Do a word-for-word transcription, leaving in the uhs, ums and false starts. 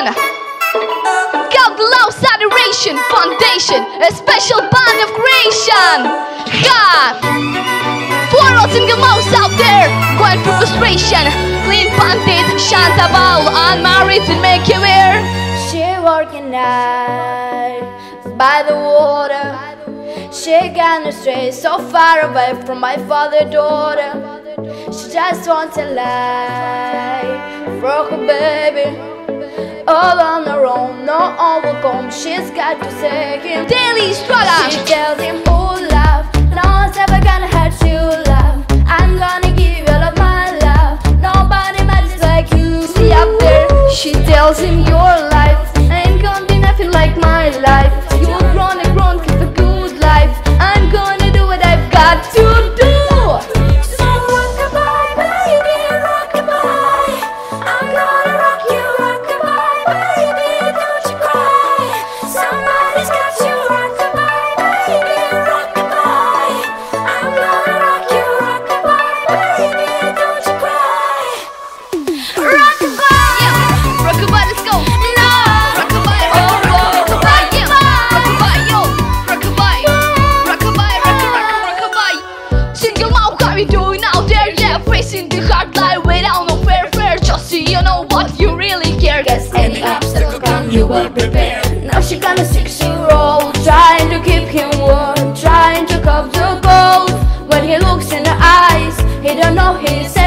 Foundation. God loves adoration. Foundation, a special bond of creation. God, for all single moms out there going through frustration, clean bandit, Chantabal, unmarried to make you wear. She working night by the water. She gone astray, so far away from my father, daughter. She just wants a life for her baby, all on her own, no one will come. She's got to save him. Daily struggle. She tells him, oh love, no one's ever gonna hurt you, love. I'm gonna give you all of my love. Nobody matters like you. See up there, she tells him, your life ain't gonna be nothing like my life. You've grown and grown, keep a good life. I'm gonna do what I've got to do. So rock-a-bye, baby, rock-a-bye. I'm gonna rock you, rock-a-bye, baby, don't you cry. Somebody's got you, rock-a-bye, baby, rock-a-bye. I'm gonna rock you, rock-a-bye, baby, don't you cry. Rock-a-bye, Yeah, rock-a-bye, let's go. no. Rock-a-bye, rock-a-bye, rock-a-bye, yeah. Rock-a-bye, yo. Rock-a-bye, rock-a-bye, rock-a-rock, rock-a-bye. Single mom, how you doing out there? Yeah, facing the hard life without no fair fare. Just so you know what you really care. Guess any obstacle come, you will prepare. Now she gonna six-year-old, trying to keep him warm, trying to cover the cold. When he looks in her eyes, he don't know he's